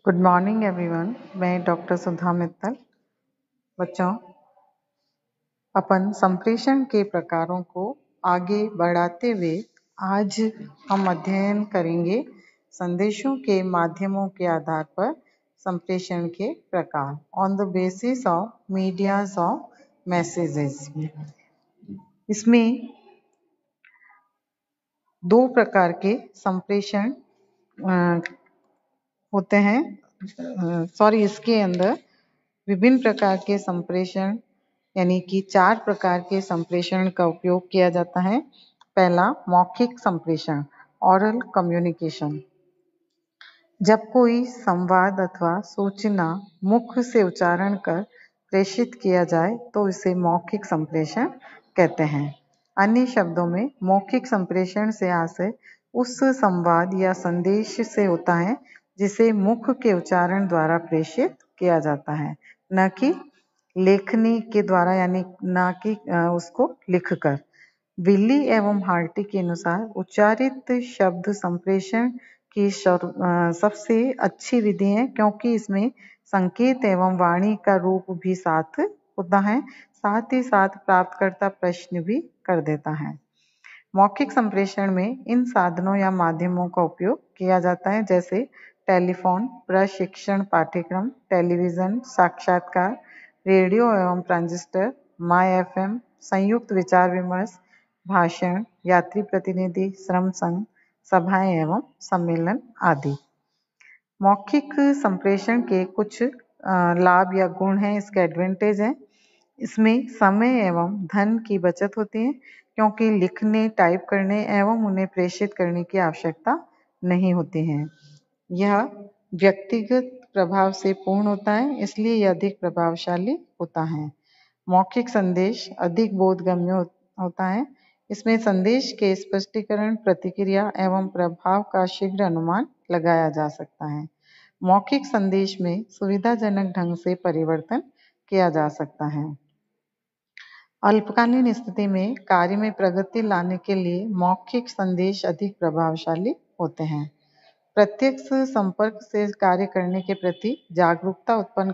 Good morning everyone. मैं doctor Sudha Mittal. बच्चों, अपन संप्रेषण के प्रकारों को आगे बढ़ाते हुए आज हम अध्ययन करेंगे संदेशों के माध्यमों के आधार पर संप्रेषण के प्रकार on the basis of medias of messages. इसमें दो प्रकार के संप्रेषण होते हैं। इसके अंदर विभिन्न प्रकार के संप्रेषण यानी कि 4 प्रकार के संप्रेषण का उपयोग किया जाता है। पहला, मौखिक संप्रेषण, ऑरल कम्युनिकेशन। जब कोई संवाद अथवा सूचना मुख से उच्चारण कर प्रेषित किया जाए तो इसे मौखिक संप्रेषण कहते हैं। अन्य शब्दों में मौखिक संप्रेषण से आशय उस संवाद या संदेश से होता है जिसे मुख के उच्चारण द्वारा प्रेषित किया जाता है, न कि लेखनी के द्वारा, यानी न कि उसको लिखकर। विल्ली एवं हार्टी के अनुसार उच्चारित शब्द संप्रेषण की सबसे अच्छी विधि है, क्योंकि इसमें संकेत एवं वाणी का रूप भी साथ होता है, साथ ही साथ प्राप्तकर्ता प्रश्न भी कर देता है। मौखिक संप्रेषण में इन साधनों या माध्यमों का उपयोग किया जाता है, जैसे टेलीफोन, प्रशिक्षण पाठ्यक्रम, टेलीविजन, साक्षात्कार, रेडियो एवं ट्रांजिस्टर, माय एफएम, संयुक्त विचार विमर्श, भाषण, यात्री प्रतिनिधि, श्रम संघ, सभाएं एवं सम्मेलन आदि। मौखिक संप्रेषण के कुछ लाभ या गुण हैं, इसके एडवांटेज हैं। इसमें समय एवं धन की बचत होती है, क्योंकि लिखने, टाइप करने एवं उन्हें प्रेषित करने की आवश्यकता नहीं होती है। यह व्यक्तिगत प्रभाव से पूर्ण होता है, इसलिए यह अधिक प्रभावशाली होता है। मौखिक संदेश अधिक बोधगम्य होता है। इसमें संदेश के स्पष्टीकरण, प्रतिक्रिया एवं प्रभाव का शीघ्र अनुमान लगाया जा सकता है। मौखिक संदेश में सुविधाजनक ढंग से परिवर्तन किया जा सकता है। अल्पकालीन स्थिति में कार्य में प्रगति लाने के लिए मौखिक संदेश अधिक प्रभावशाली होते हैं। प्रत्यक्ष संपर्क से कार्य करने के प्रति जागरूकता उत्पन्न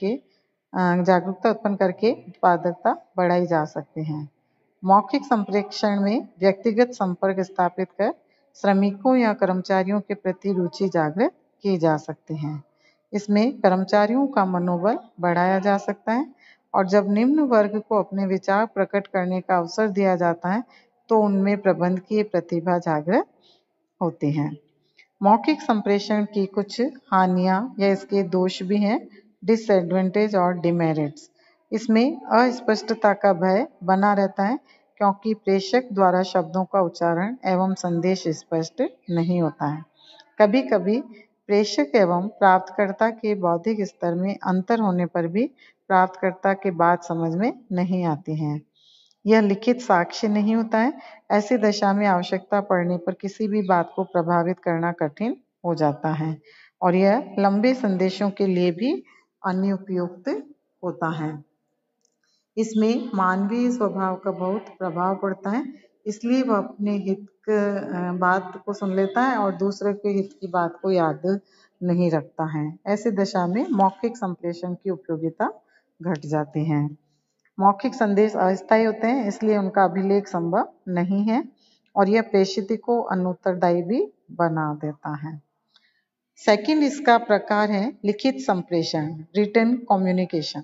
करके उत्पादकता बढ़ाई जा सकती है। मौखिक संप्रेषण में व्यक्तिगत संपर्क स्थापित कर श्रमिकों या कर्मचारियों के प्रति रुचि जागृत की जा सकती है। इसमें कर्मचारियों का मनोबल बढ़ाया जा सकता है, और जब निम्न वर्ग को अपने विचार प्रकट करने का अवसर दिया जाता है तो उनमें प्रबंधकीय प्रतिभा जागृत होती है। मौखिक संप्रेषण की कुछ हानियां या इसके दोष भी हैं, डिसएडवांटेज और डिमेरिट्स। इसमें अस्पष्टता का भय बना रहता है, क्योंकि प्रेषक द्वारा शब्दों का उच्चारण एवं संदेश स्पष्ट नहीं होता है। कभी कभी प्रेषक एवं प्राप्तकर्ता के बौद्धिक स्तर में अंतर होने पर भी प्राप्तकर्ता के बात समझ में नहीं आती है। यह लिखित साक्ष्य नहीं होता है। ऐसी दशा में आवश्यकता पड़ने पर किसी भी बात को प्रभावित करना कठिन हो जाता है, और यह लंबे संदेशों के लिए भी अनुपयुक्त होता है। इसमें मानवीय स्वभाव का बहुत प्रभाव पड़ता है, इसलिए वह अपने हित बात को सुन लेता है और दूसरे के हित की बात को याद नहीं रखता है। ऐसी दशा में मौखिक संप्रेषण की उपयोगिता घट जाती है। मौखिक संदेश अस्थायी होते हैं, इसलिए उनका अभिलेख संभव नहीं है, और यह प्रेषित को अनुत्तरदायी भी बना देता है। सेकंड इसका प्रकार है लिखित संप्रेषण, रिटन कम्युनिकेशन।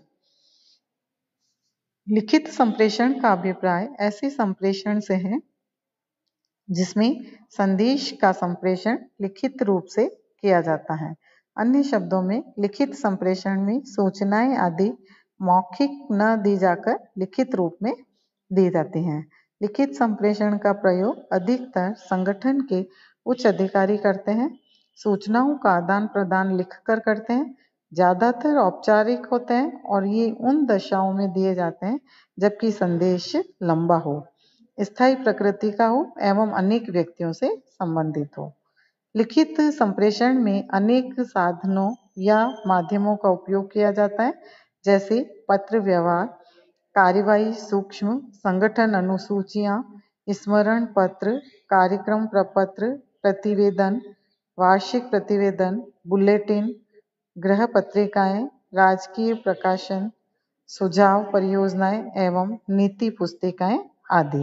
लिखित संप्रेषण का अभिप्राय ऐसे संप्रेषण से है जिसमें संदेश का संप्रेषण लिखित रूप से किया जाता है। अन्य शब्दों में लिखित संप्रेषण में सूचनाएं आदि मौखिक न दी जाकर लिखित रूप में दी जाती हैं। लिखित संप्रेषण का प्रयोग अधिकतर संगठन के उच्च अधिकारी करते हैं। सूचनाओं का आदान प्रदान लिखकर करते हैं। ज्यादातर औपचारिक होते हैं और ये उन दशाओं में दिए जाते हैं जबकि संदेश लंबा हो, स्थायी प्रकृति का हो एवं अनेक व्यक्तियों से संबंधित हो। लिखित संप्रेषण में अनेक साधनों या माध्यमों का उपयोग किया जाता है, जैसे पत्र व्यवहार, कार्यवाही सूक्ष्म, संगठन अनुसूचियां, स्मरण पत्र, कार्यक्रम प्रपत्र, प्रतिवेदन, वार्षिक प्रतिवेदन, बुलेटिन, गृह पत्रिकाएं, राजकीय प्रकाशन, सुझाव परियोजनाएं एवं नीति पुस्तिकाएं आदि।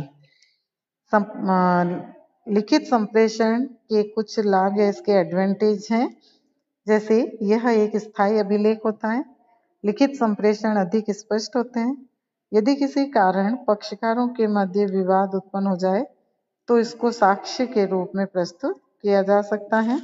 लिखित संप्रेषण के कुछ लाभ या इसके एडवांटेज हैं, जैसे यह एक स्थायी अभिलेख होता है। लिखित संप्रेषण अधिक स्पष्ट होते हैं। यदि किसी कारण पक्षकारों के मध्य विवाद उत्पन्न हो जाए तो इसको साक्ष्य के रूप में प्रस्तुत किया जा सकता है।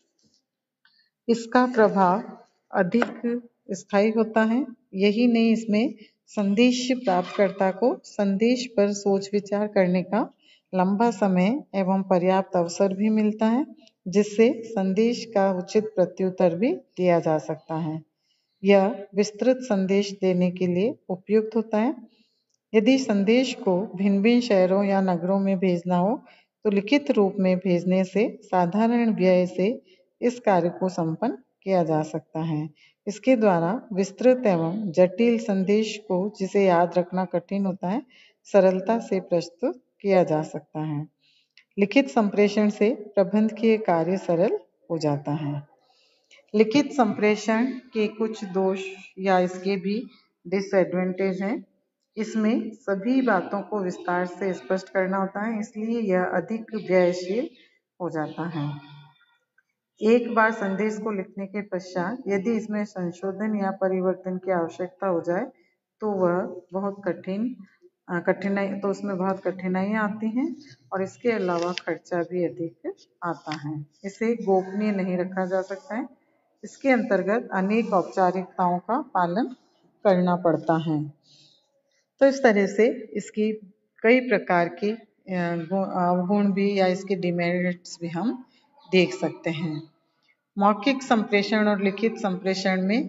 इसका प्रभाव अधिक स्थायी होता है। यही नहीं, इसमें संदेश प्राप्तकर्ता को संदेश पर सोच विचार करने का लंबा समय एवं पर्याप्त अवसर भी मिलता है, जिससे संदेश का उचित प्रत्युत्तर भी दिया जा सकता है। यह विस्तृत संदेश देने के लिए उपयुक्त होता है। यदि संदेश को भिन्न भिन्न शहरों या नगरों में भेजना हो तो लिखित रूप में भेजने से साधारण व्यय से इस कार्य को संपन्न किया जा सकता है। इसके द्वारा विस्तृत एवं जटिल संदेश को, जिसे याद रखना कठिन होता है, सरलता से प्रस्तुत किया जा सकता है। लिखित संप्रेषण से प्रबंधकीय कार्य सरल हो जाता है। लिखित संप्रेषण के कुछ दोष या इसके भी डिसएडवांटेज हैं। इसमें सभी बातों को विस्तार से स्पष्ट करना होता है, इसलिए यह अधिक व्ययशील हो जाता है। एक बार संदेश को लिखने के पश्चात यदि इसमें संशोधन या परिवर्तन की आवश्यकता हो जाए तो वह बहुत उसमें बहुत कठिनाइयाँ आती हैं और इसके अलावा खर्चा भी अधिक आता है। इसे गोपनीय नहीं रखा जा सकता है। इसके अंतर्गत अनेक औपचारिकताओं का पालन करना पड़ता है। तो इस तरह से इसकी कई प्रकार के अवगुण भी या इसके डिमेरिट्स भी हम देख सकते हैं। मौखिक संप्रेषण और लिखित संप्रेषण में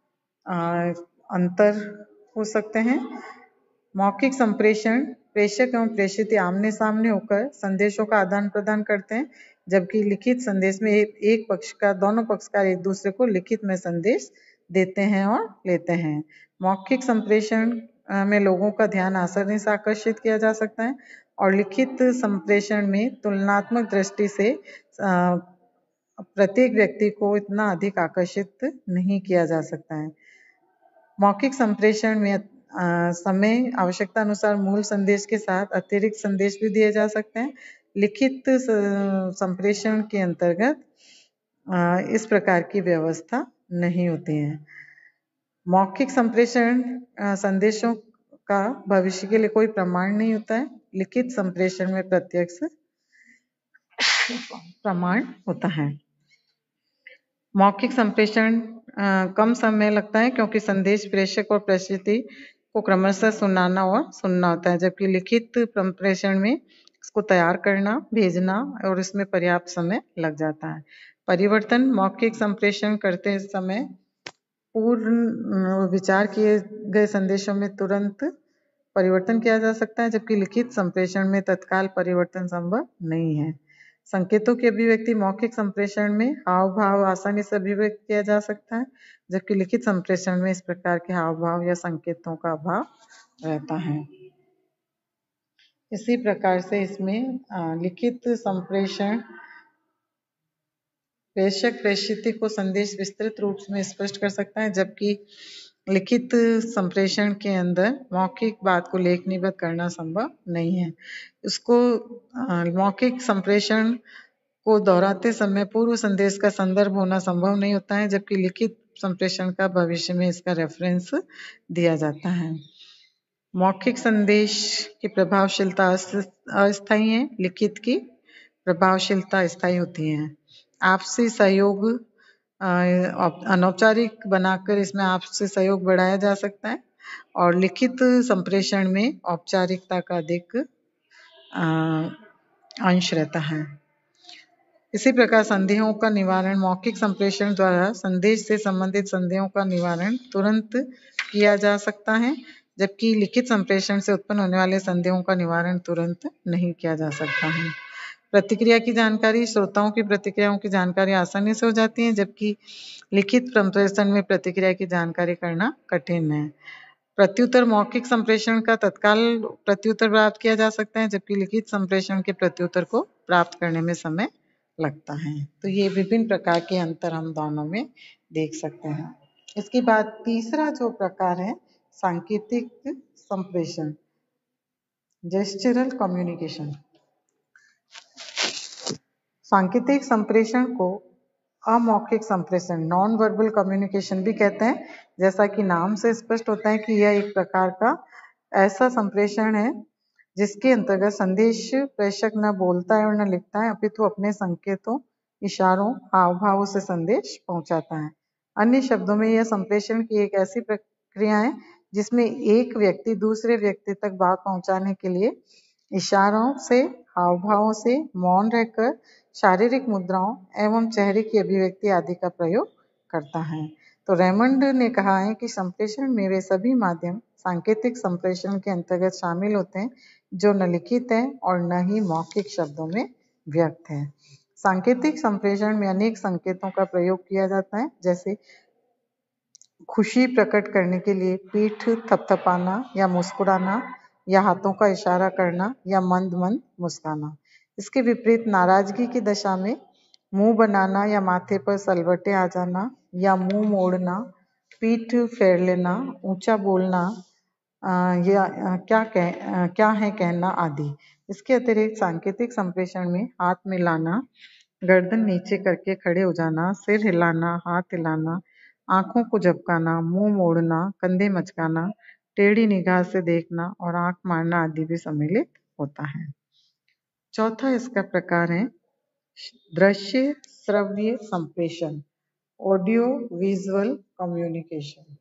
अंतर हो सकते हैं। मौखिक संप्रेषण प्रेषक एवं प्रेषित आमने सामने होकर संदेशों का आदान प्रदान करते हैं, जबकि लिखित संदेश में दोनों पक्षकार एक दूसरे को लिखित में संदेश देते हैं और लेते हैं। मौखिक संप्रेषण में लोगों का ध्यान आसानी से आकर्षित किया जा सकता है और लिखित संप्रेषण में तुलनात्मक दृष्टि से प्रत्येक व्यक्ति को इतना अधिक आकर्षित नहीं किया जा सकता है। मौखिक संप्रेषण में समय आवश्यकता अनुसार मूल संदेश के साथ अतिरिक्त संदेश भी दिए जा सकते हैं। लिखित संप्रेषण के अंतर्गत इस प्रकार की व्यवस्था नहीं होती है। मौखिक संप्रेषण संदेशों का भविष्य के लिए कोई प्रमाण नहीं होता है। लिखित संप्रेषण में प्रत्यक्ष प्रमाण होता है। मौखिक संप्रेषण कम समय लगता है क्योंकि संदेश प्रेषक और प्रेषित को क्रमशः सुनाना और सुनना होता है, जबकि लिखित संप्रेषण में इसको तैयार करना, भेजना और इसमें पर्याप्त समय लग जाता है। परिवर्तन मौखिक संप्रेषण करते समय पूर्व विचार किए गए संदेशों में तुरंत परिवर्तन किया जा सकता है, जबकि लिखित संप्रेषण में तत्काल परिवर्तन संभव नहीं है। संकेतों की अभिव्यक्ति मौखिक संप्रेषण में हाव भाव आसानी से अभिव्यक्त किया जा सकता है, जबकि लिखित संप्रेषण में इस प्रकार के हाव भाव या संकेतों का अभाव रहता है। इसी प्रकार से इसमें लिखित संप्रेषण प्रेषक प्रेषित को संदेश विस्तृत रूप में स्पष्ट कर सकता है, जबकि लिखित संप्रेषण के अंदर मौखिक बात को लेखनीबद्ध करना संभव नहीं है। इसको मौखिक संप्रेषण को दोहराते समय पूर्व संदेश का संदर्भ होना संभव नहीं होता है, जबकि लिखित संप्रेषण का भविष्य में इसका रेफरेंस दिया जाता है। मौखिक संदेश की प्रभावशीलता अस्थायी है, लिखित की प्रभावशीलता स्थायी होती है। आपसी सहयोग अनौपचारिक बनाकर इसमें आपसी सहयोग बढ़ाया जा सकता है और लिखित संप्रेषण में औपचारिकता का अधिक अंश रहता है। इसी प्रकार संदेहों का निवारण मौखिक संप्रेषण द्वारा संदेश से संबंधित संदेहों का निवारण तुरंत किया जा सकता है, जबकि लिखित संप्रेषण से उत्पन्न होने वाले संदेहों का निवारण तुरंत नहीं किया जा सकता है। प्रतिक्रिया की जानकारी श्रोताओं की प्रतिक्रियाओं की जानकारी आसानी से हो जाती है, जबकि लिखित संप्रेषण में प्रतिक्रिया की जानकारी करना कठिन है। प्रत्युत्तर मौखिक संप्रेषण का तत्काल प्रत्युत्तर प्राप्त किया जा सकता है, जबकि लिखित संप्रेषण के प्रत्युत्तर को प्राप्त करने में समय लगता है। तो ये विभिन्न प्रकार के अंतर हम दोनों में देख सकते हैं। इसके बाद तीसरा जो प्रकार है सांकेतिक संप्रेषण, जेस्चरल कम्युनिकेशन। सांकेतिक संप्रेषण को अमौखिक संप्रेषण, नॉन वर्बल कम्युनिकेशन भी कहते हैं। जैसा कि नाम से स्पष्ट होता है कि यह एक प्रकार का ऐसा संप्रेषण है जिसके अंतर्गत संदेश प्रेषक न बोलता है और न लिखता है, अपितु अपने संकेतों, इशारों, हाव भावों से संदेश पहुंचाता है। अन्य शब्दों में यह संप्रेषण की एक ऐसी प्रक्रिया है जिसमें एक व्यक्ति दूसरे व्यक्ति तक बात पहुंचाने के लिए इशारों से, हाव भावों से, मौन रहकर, शारीरिक मुद्राओं एवं चेहरे की अभिव्यक्ति आदि का प्रयोग करता है। तो रेमंड ने कहा है कि संप्रेषण में वे सभी माध्यम सांकेतिक संप्रेषण के अंतर्गत शामिल होते हैं जो न लिखित है और न ही मौखिक शब्दों में व्यक्त है। सांकेतिक संप्रेषण में अनेक संकेतों का प्रयोग किया जाता है, जैसे खुशी प्रकट करने के लिए पीठ थपथपाना या मुस्कुराना या हाथों का इशारा करना या मंद मंद मुस्काना। इसके विपरीत नाराजगी की दशा में मुंह बनाना या माथे पर सलवटें आ जाना या मुंह मोड़ना, पीठ फेर लेना, ऊंचा बोलना या क्या है कहना आदि। इसके अतिरिक्त सांकेतिक संप्रेषण में हाथ मिलाना, गर्दन नीचे करके खड़े हो जाना, सिर हिलाना, हाथ हिलाना, आंखों को झपकाना, मुंह मोड़ना, कंधे मचकाना, टेढ़ी निगाह से देखना और आंख मारना आदि भी सम्मिलित होता है। चौथा इसका प्रकार है दृश्य श्रव्य संप्रेषण, ऑडियो विजुअल कम्युनिकेशन।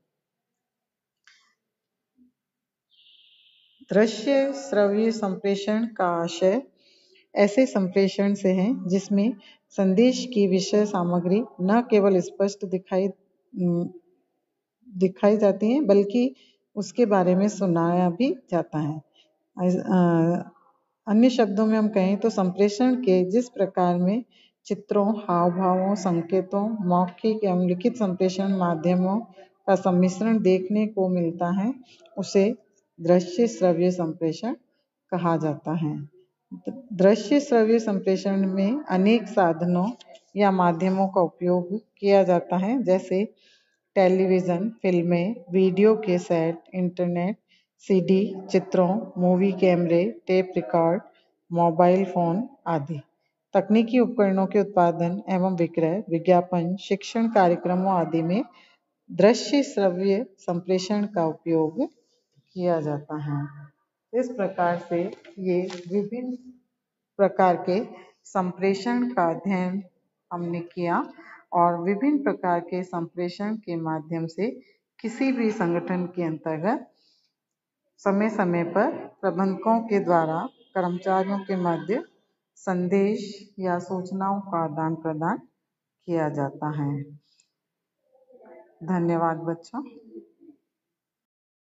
दृश्य श्रव्य संप्रेषण का आशय ऐसे संप्रेषण से है जिसमें संदेश की विषय सामग्री न केवल स्पष्ट दिखाई जाती है बल्कि उसके बारे में सुनाया भी जाता है। अन्य शब्दों में हम कहें तो संप्रेषण के जिस प्रकार में चित्रों, हाव भावों, संकेतों, मौखिक एवं लिखित संप्रेषण माध्यमों का सम्मिश्रण देखने को मिलता है उसे दृश्य श्रव्य संप्रेषण कहा जाता है। दृश्य श्रव्य संप्रेषण में अनेक साधनों या माध्यमों का उपयोग किया जाता है, जैसे टेलीविज़न, फिल्में, वीडियो कैसेट, इंटरनेट, सीडी, चित्रों, मूवी कैमरे, टेप रिकॉर्ड, मोबाइल फोन आदि। तकनीकी उपकरणों के उत्पादन एवं विक्रय, विज्ञापन, शिक्षण कार्यक्रमों आदि में दृश्य श्रव्य संप्रेषण का उपयोग किया जाता है। इस प्रकार से ये विभिन्न प्रकार के संप्रेषण का अध्ययन हमने किया और विभिन्न प्रकार के संप्रेषण के माध्यम से किसी भी संगठन के अंतर्गत समय समय पर प्रबंधकों के द्वारा कर्मचारियों के मध्य संदेश या सूचनाओं का आदान प्रदान किया जाता है। धन्यवाद बच्चों।